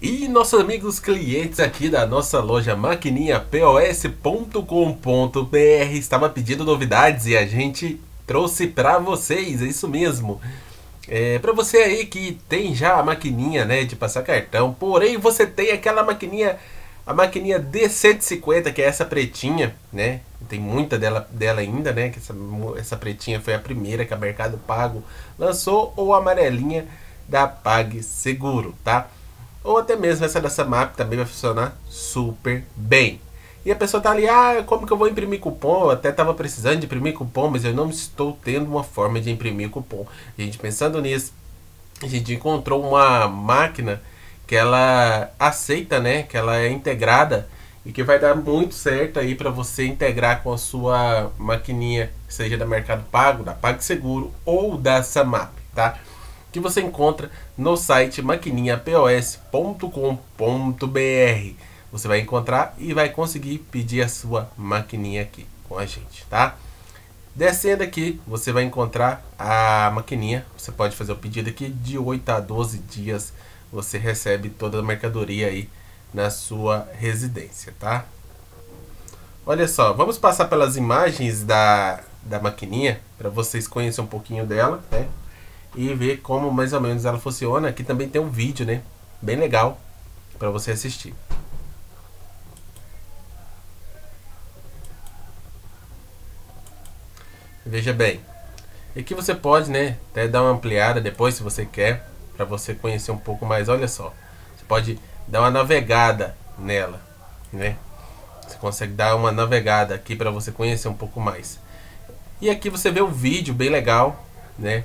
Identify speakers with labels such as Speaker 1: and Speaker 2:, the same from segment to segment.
Speaker 1: E nossos amigos clientes aqui da nossa loja maquininhapos.com.br estava pedindo novidades e a gente trouxe para vocês, é isso mesmo. Para você aí que tem já a maquininha, né, de passar cartão, porém você tem aquela maquininha, a maquininha D150, que é essa pretinha, né? Tem muita dela ainda, né? Que essa pretinha foi a primeira que a Mercado Pago lançou, ou a amarelinha da PagSeguro, tá? Ou até mesmo essa da Samap também vai funcionar super bem. E a pessoa tá ali, como que eu vou imprimir cupom? Eu até tava precisando de imprimir cupom, mas eu não estou tendo uma forma de imprimir cupom. A gente pensando nisso, a gente encontrou uma máquina que ela aceita, né? Que ela é integrada e que vai dar muito certo aí para você integrar com a sua maquininha, seja da Mercado Pago, da PagSeguro ou da Samap, tá? Que você encontra no site maquininhapos.com.br. Você vai encontrar e vai conseguir pedir a sua maquininha aqui com a gente, tá? Descendo aqui, você vai encontrar a maquininha. Você pode fazer o pedido aqui de 8 a 12 dias. Você recebe toda a mercadoria aí na sua residência, tá? Olha só, vamos passar pelas imagens da maquininha para vocês conhecerem um pouquinho dela, né? E ver como mais ou menos ela funciona. Aqui também tem um vídeo, né? Bem legal para você assistir. Veja bem, aqui você pode, né, até dar uma ampliada depois se você quer, para você conhecer um pouco mais. Olha só, você pode dar uma navegada nela, né? Você consegue dar uma navegada aqui para você conhecer um pouco mais. E aqui você vê um vídeo bem legal, né?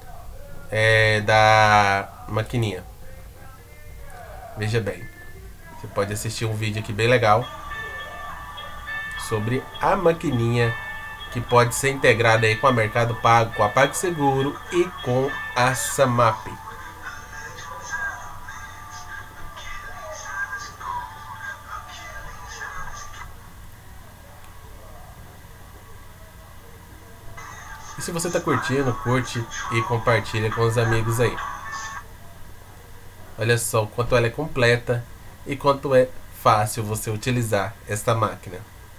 Speaker 1: Da maquininha. Veja bem, você pode assistir um vídeo aqui bem legal sobre a maquininha que pode ser integrada aí com a Mercado Pago, com a PagSeguro e com a Samap. E se você está curtindo, curte e compartilha com os amigos aí. Olha só o quanto ela é completa e quanto é fácil você utilizar esta máquina.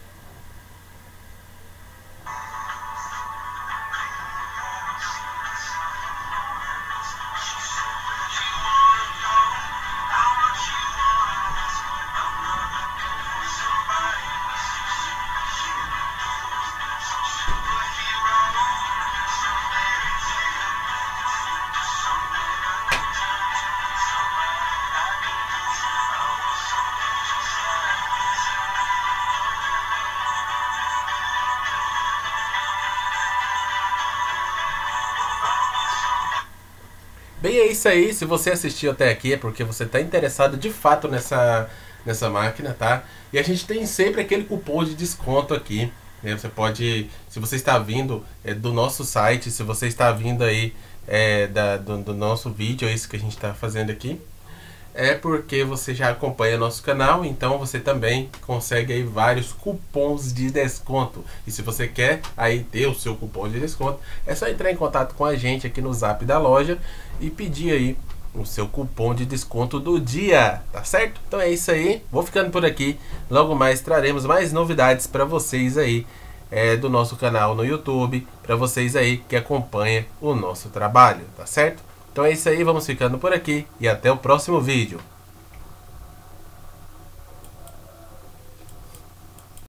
Speaker 1: Bem, é isso aí. Se você assistiu até aqui é porque você está interessado de fato nessa máquina, tá? E a gente tem sempre aquele cupom de desconto aqui, né? Você pode, se você está vindo do nosso site, se você está vindo aí do nosso vídeo, é isso que a gente está fazendo aqui, é porque você já acompanha nosso canal, então você também consegue aí vários cupons de desconto. E se você quer aí ter o seu cupom de desconto, é só entrar em contato com a gente aqui no Zap da loja e pedir aí o seu cupom de desconto do dia, tá certo? Então é isso aí, vou ficando por aqui. Logo mais traremos mais novidades para vocês aí do nosso canal no YouTube, para vocês aí que acompanham o nosso trabalho, tá certo? Então é isso aí, vamos ficando por aqui e até o próximo vídeo.